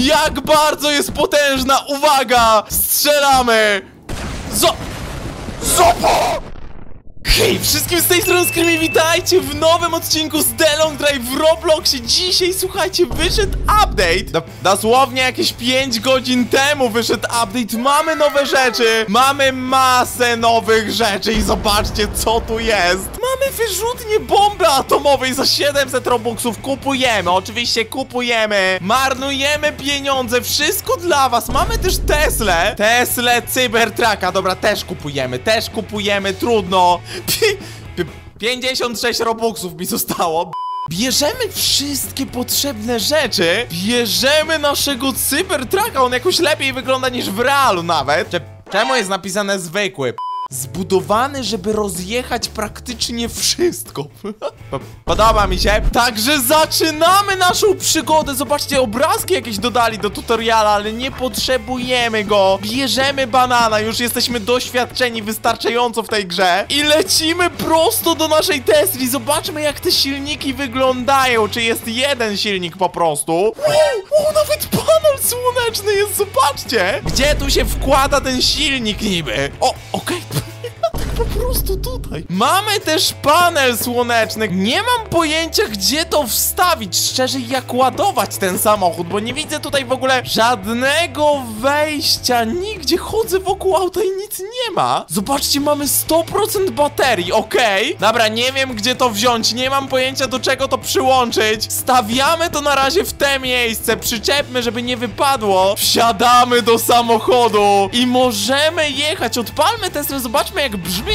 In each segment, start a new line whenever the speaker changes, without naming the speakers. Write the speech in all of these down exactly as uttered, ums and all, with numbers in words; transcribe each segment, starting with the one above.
Jak bardzo jest potężna! Uwaga! Strzelamy! Zo... Zopo! Hej, wszystkim z tej strony Screamy, witajcie w nowym odcinku z The Long Drive w Robloxie. Dzisiaj, słuchajcie, wyszedł update. Dosłownie jakieś pięć godzin temu wyszedł update. Mamy nowe rzeczy. Mamy masę nowych rzeczy i zobaczcie, co tu jest. Mamy wyrzutnię bomby atomowej za siedemset robuxów. Kupujemy, oczywiście kupujemy. Marnujemy pieniądze, wszystko dla was. Mamy też Teslę. Teslę Cybertrucka, dobra, też kupujemy. Też kupujemy, trudno. pięćdziesiąt sześć robuxów mi zostało. Bierzemy wszystkie potrzebne rzeczy. Bierzemy naszego Cybertrucka. On jakoś lepiej wygląda niż w realu nawet. Czemu jest napisane zwykły? Zbudowany, żeby rozjechać praktycznie wszystko. Podoba mi się. Także zaczynamy naszą przygodę. Zobaczcie, obrazki jakieś dodali do tutoriala, ale nie potrzebujemy go. Bierzemy banana, już jesteśmy doświadczeni wystarczająco w tej grze. I lecimy prosto do naszej Tesli. Zobaczmy, jak te silniki wyglądają. Czy jest jeden silnik po prostu? Wow, nawet panel słoneczny jest, zobaczcie. Gdzie tu się wkłada ten silnik niby? O, okej. Okay. Po prostu tutaj. Mamy też panel słoneczny. Nie mam pojęcia, gdzie to wstawić. Szczerze, jak ładować ten samochód, bo nie widzę tutaj w ogóle żadnego wejścia. Nigdzie chodzę wokół auta i nic nie ma. Zobaczcie, mamy sto procent baterii, okej. Okay. Dobra, nie wiem, gdzie to wziąć. Nie mam pojęcia, do czego to przyłączyć. Stawiamy to na razie w te miejsce. Przyczepmy, żeby nie wypadło. Wsiadamy do samochodu i możemy jechać. Odpalmy Teslę, zobaczmy, jak brzmi.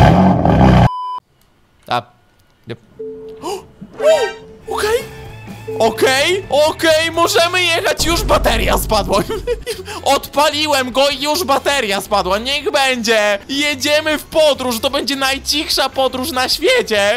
A. Okej. Okej, okej, możemy jechać. Już bateria spadła. Odpaliłem go i już bateria spadła. Niech będzie. Jedziemy w podróż. To będzie najcichsza podróż na świecie.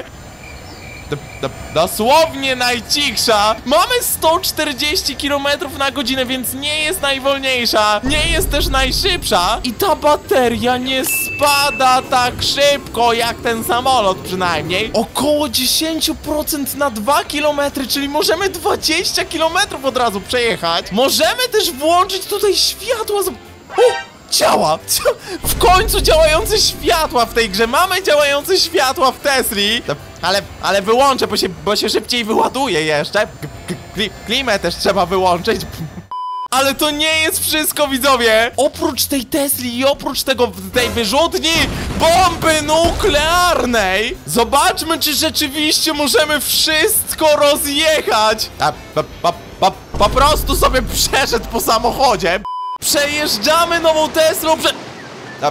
Dosłownie najcichsza. Mamy sto czterdzieści kilometrów na godzinę, więc nie jest najwolniejsza. Nie jest też najszybsza. I ta bateria nie spada tak szybko jak ten samolot przynajmniej. Około dziesięć procent na dwa kilometry, czyli możemy dwadzieścia kilometrów od razu przejechać. Możemy też włączyć tutaj światła. O! Działa! W końcu działające światła w tej grze. Mamy działające światła w Tesli. Ale, ale wyłączę, bo się, bo się szybciej wyładuje jeszcze. Klimę też trzeba wyłączyć. Ale to nie jest wszystko, widzowie. Oprócz tej Tesli i oprócz tego, tej wyrzutni bomby nuklearnej, zobaczmy, czy rzeczywiście możemy wszystko rozjechać. A, po, po, po, po prostu sobie przeszedł po samochodzie. Przejeżdżamy nową Teslą prze... A...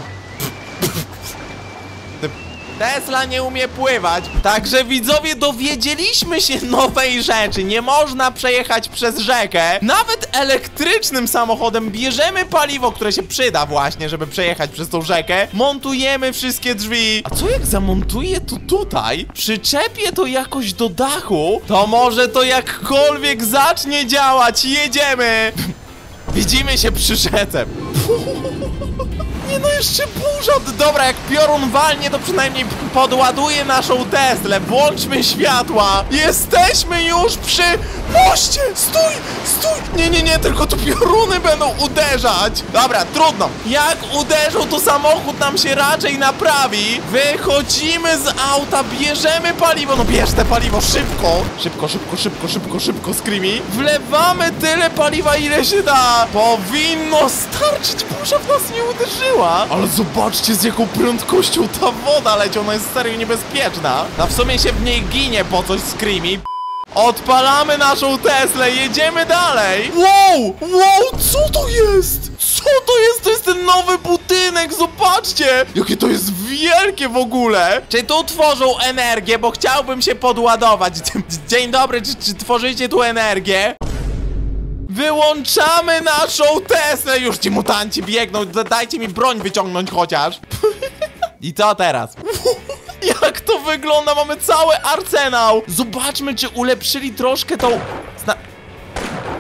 Tesla nie umie pływać. Także, widzowie, dowiedzieliśmy się nowej rzeczy. Nie można przejechać przez rzekę. Nawet elektrycznym samochodem bierzemy paliwo, które się przyda właśnie, żeby przejechać przez tą rzekę. Montujemy wszystkie drzwi. A co jak zamontuję to tutaj? Przyczepię to jakoś do dachu? To może to jakkolwiek zacznie działać. Jedziemy. Widzimy się przy rzece. Nie no, jeszcze burza. Dobra, jak piorun walnie, to przynajmniej podładuje naszą Teslę. Włączmy światła. Jesteśmy już przy moście. Stój, stój. Nie, nie, nie, tylko tu pioruny będą uderzać. Dobra, trudno. Jak uderzą, to samochód nam się raczej naprawi. Wychodzimy z auta, bierzemy paliwo. No bierz te paliwo szybko. Szybko, szybko, szybko, szybko, szybko, Screamy. Wlewamy tyle paliwa, ile się da. Powinno starczyć. Burza w nas nie uderzyła. Ale zobaczcie, z jaką prędkością ta woda leci. Ona jest serio niebezpieczna. A w sumie się w niej ginie po coś, Screamy. Odpalamy naszą Teslę, jedziemy dalej. Wow, wow, co to jest? Co to jest? To jest ten nowy budynek, zobaczcie. Jakie to jest wielkie w ogóle. Czy tu tworzą energię, bo chciałbym się podładować. Dzień dobry, czy, czy tworzycie tu energię? Wyłączamy naszą Teslę. Już ci mutanci biegną. Dajcie mi broń wyciągnąć chociaż. I co teraz? Jak to wygląda? Mamy cały arsenał. Zobaczmy, czy ulepszyli troszkę tą... Zna...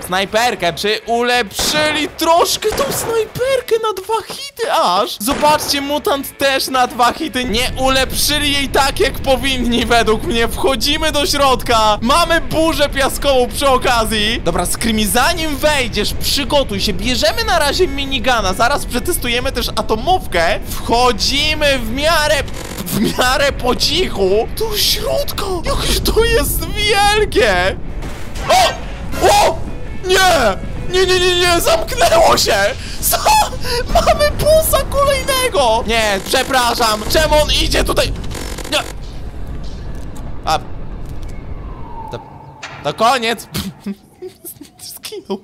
snajperkę. Czy ulepszyli troszkę tą snajperkę na dwa hity aż? Zobaczcie, mutant też na dwa hity. Nie ulepszyli jej tak, jak powinni według mnie. Wchodzimy do środka. Mamy burzę piaskową przy okazji. Dobra, Screamy, zanim wejdziesz, przygotuj się. Bierzemy na razie minigana. Zaraz przetestujemy też atomówkę. Wchodzimy w miarę... w miarę po cichu. Do środka. Jakie to jest wielkie. O! O! Nie! Nie, nie, nie, nie! Zamknęło się! Co? Mamy busa kolejnego! Nie, przepraszam! Czemu on idzie tutaj? Nie! A... To... To koniec! Skinął.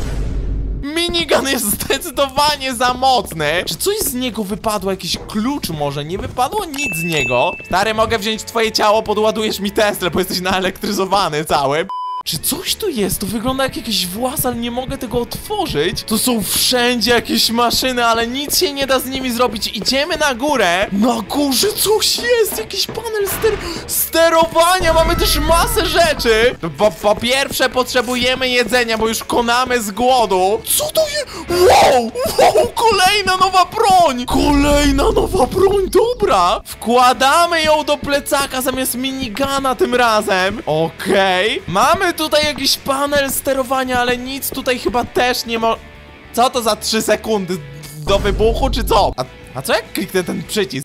Minigun jest zdecydowanie za mocny. Czy coś z niego wypadło? Jakiś klucz może? Nie wypadło nic z niego. Stary, mogę wziąć twoje ciało, podładujesz mi Teslę, bo jesteś naelektryzowany cały. Czy coś tu jest? To wygląda jak jakiś włas, ale nie mogę tego otworzyć. To są wszędzie jakieś maszyny, ale nic się nie da z nimi zrobić. Idziemy na górę. Na górze coś jest, jakiś panel ster sterowania. Mamy też masę rzeczy. Po, po pierwsze potrzebujemy jedzenia, bo już konamy z głodu. Co to jest? Wow, wow, kolejna nowa broń. Kolejna nowa broń, dobra. Wkładamy ją do plecaka zamiast minigana tym razem. Okej. Okay. Mamy tutaj jakiś panel sterowania, ale nic tutaj chyba też nie ma... Co to za trzy sekundy do wybuchu, czy co? A, a co jak kliknę ten przycisk?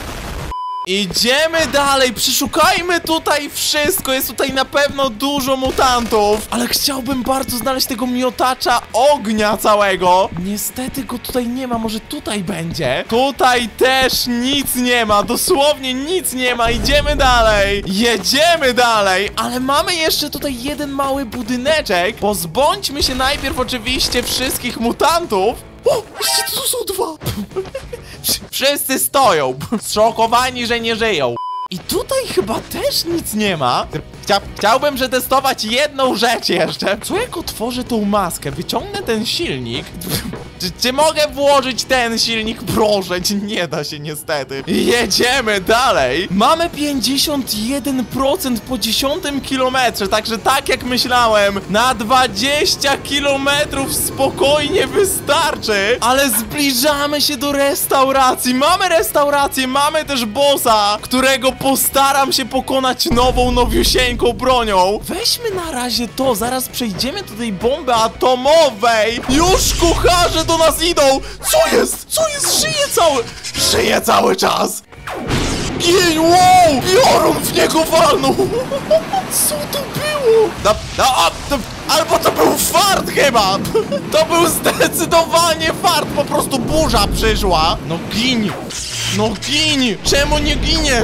Idziemy dalej, przeszukajmy tutaj wszystko. Jest tutaj na pewno dużo mutantów, ale chciałbym bardzo znaleźć tego miotacza ognia całego. Niestety go tutaj nie ma, może tutaj będzie. Tutaj też nic nie ma, dosłownie nic nie ma. Idziemy dalej, jedziemy dalej. Ale mamy jeszcze tutaj jeden mały budyneczek. Pozbądźmy się najpierw oczywiście wszystkich mutantów. O, jeszcze tu są dwa. Wszyscy stoją, zszokowani, że nie żyją. I tutaj chyba też nic nie ma. Chcia chciałbym przetestować jedną rzecz jeszcze. Co jak otworzę tą maskę, wyciągnę ten silnik? Czy, czy mogę włożyć ten silnik? Proszę, nie da się niestety. Jedziemy dalej. Mamy pięćdziesiąt jeden procent po dziesiątym kilometrze, także tak jak myślałem, na dwadzieścia kilometrów spokojnie wystarczy. Ale zbliżamy się do restauracji. Mamy restaurację, mamy też bossa, którego postaram się pokonać nową, nowiusieńką bronią. Weźmy na razie to, zaraz przejdziemy do tej bomby atomowej. Już kucharze do nas idą. Co jest? Co jest? Żyje cały... Żyje cały czas. Gień, wow! Piorun w niego walnął. Co to było? No, no, to, albo to był fart chyba. To był zdecydowanie fart. Po prostu burza przyszła. No gin. No gin. Czemu nie giniesz?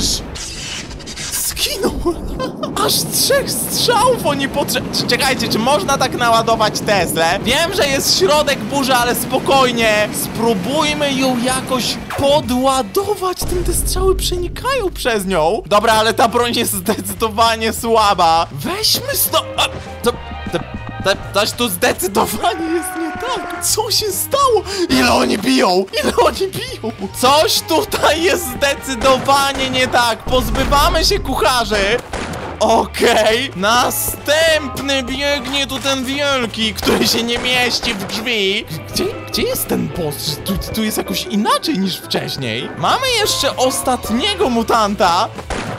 Zginął. Aż trzech strzałów oni potrzebują. Czekajcie, czy można tak naładować Teslę? Wiem, że jest środek burzy, ale spokojnie. Spróbujmy ją jakoś podładować. Tym te strzały przenikają przez nią. Dobra, ale ta broń jest zdecydowanie słaba. Weźmy sto... A, to... to... Coś tu zdecydowanie jest nie tak. Co się stało? Ile oni biją? Ile oni biją? Coś tutaj jest zdecydowanie nie tak. Pozbywamy się kucharzy. Okej. Okay. Następny biegnie tu ten wielki, który się nie mieści w drzwi. Gdzie, gdzie jest ten boss? Tu, tu jest jakoś inaczej niż wcześniej. Mamy jeszcze ostatniego mutanta.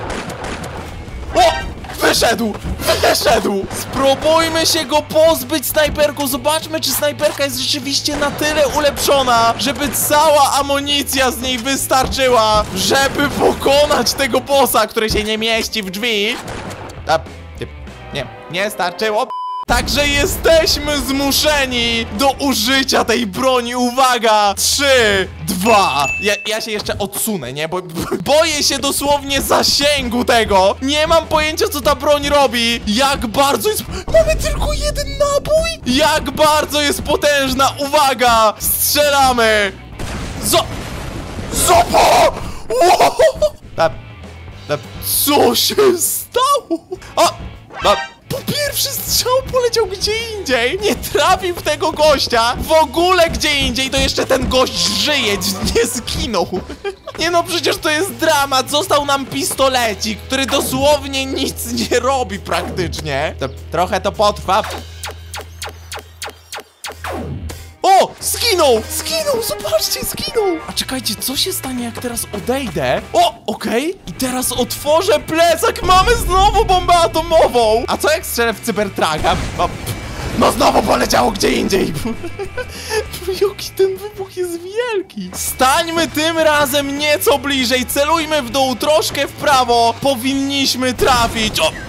O! Wyszedł! Wyszedł! Spróbujmy się go pozbyć snajperką. Zobaczmy, czy snajperka jest rzeczywiście na tyle ulepszona, żeby cała amunicja z niej wystarczyła, żeby pokonać tego bossa, który się nie mieści w drzwi. A, nie, nie starczyło. Także jesteśmy zmuszeni do użycia tej broni. Uwaga! Trzy, dwa. Ja, ja się jeszcze odsunę, nie? Bo, bo boję się dosłownie zasięgu tego. Nie mam pojęcia, co ta broń robi. Jak bardzo jest... Mamy tylko jeden nabój? Jak bardzo jest potężna. Uwaga! Strzelamy! Zo... Zopo! Wow! A, a, co się stało? O! A, po pierwszy strzał poleciał gdzie indziej. Nie trafił w tego gościa. W ogóle gdzie indziej. To jeszcze ten gość żyje. Nie zginął. Nie no, przecież to jest dramat. Został nam pistolecik, który dosłownie nic nie robi praktycznie. To, trochę to potrwa. zginął! Zginął, zobaczcie, zginął! A czekajcie, co się stanie, jak teraz odejdę? O, okej. Okay. I teraz otworzę plecak, mamy znowu bombę atomową! A co jak strzelę w Cybertrucka? No, no znowu poleciało gdzie indziej! Jaki ten wybuch jest wielki! Stańmy tym razem nieco bliżej, celujmy w dół, troszkę w prawo. Powinniśmy trafić. O!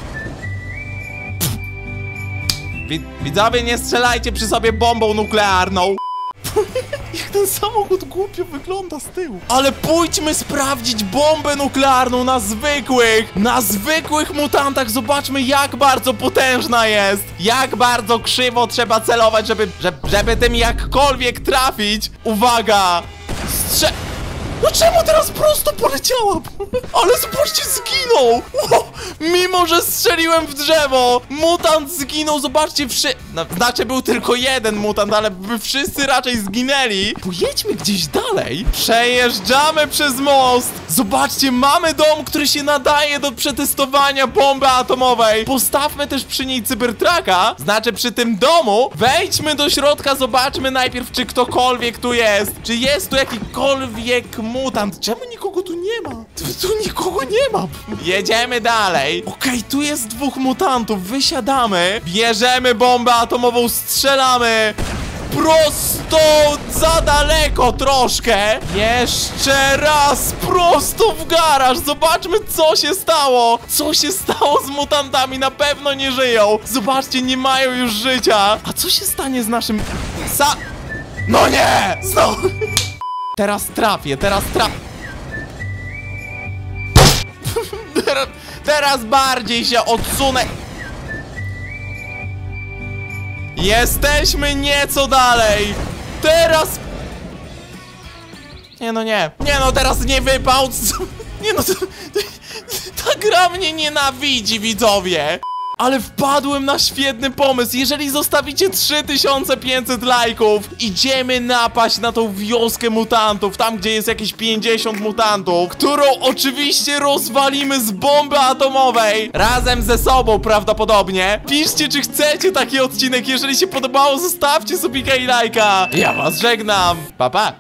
Widzowie, nie strzelajcie przy sobie bombą nuklearną. Jak ten samochód głupio wygląda z tyłu. Ale pójdźmy sprawdzić bombę nuklearną na zwykłych, na zwykłych mutantach. Zobaczmy, jak bardzo potężna jest. Jak bardzo krzywo trzeba celować, żeby, żeby, żeby tym jakkolwiek trafić. Uwaga! Strze... No czemu teraz prosto poleciała? Ale zobaczcie, zginął! Wow, mimo że strzeliłem w drzewo, mutant zginął, zobaczcie, wszy... No, znaczy był tylko jeden mutant, ale by wszyscy raczej zginęli. Pojedźmy gdzieś dalej. Przejeżdżamy przez most. Zobaczcie, mamy dom, który się nadaje do przetestowania bomby atomowej. Postawmy też przy niej Cybertrucka, znaczy przy tym domu. Wejdźmy do środka, zobaczmy najpierw, czy ktokolwiek tu jest. Czy jest tu jakikolwiek mutant? Czemu nikogo tu nie ma? Tu, tu nikogo nie ma. Jedziemy dalej. Okej, okay, tu jest dwóch mutantów. Wysiadamy. Bierzemy bombę atomową, strzelamy. Prosto, za daleko troszkę. Jeszcze raz, prosto w garaż. Zobaczmy, co się stało. Co się stało z mutantami? Na pewno nie żyją. Zobaczcie, nie mają już życia. A co się stanie z naszym... Sa... No nie! Znowu... Teraz trafię, teraz trafię. teraz, teraz bardziej się odsunę. Jesteśmy nieco dalej. Teraz... Nie no nie. Nie no, teraz nie wypał. Nie no, to, to, ta gra mnie nienawidzi, widzowie. Ale wpadłem na świetny pomysł. Jeżeli zostawicie trzy tysiące pięćset lajków, idziemy napaść na tą wioskę mutantów, tam gdzie jest jakieś pięćdziesiąt mutantów, którą oczywiście rozwalimy z bomby atomowej. Razem ze sobą prawdopodobnie. Piszcie, czy chcecie taki odcinek. Jeżeli się podobało, zostawcie subika i lajka. Ja was żegnam. Pa, pa.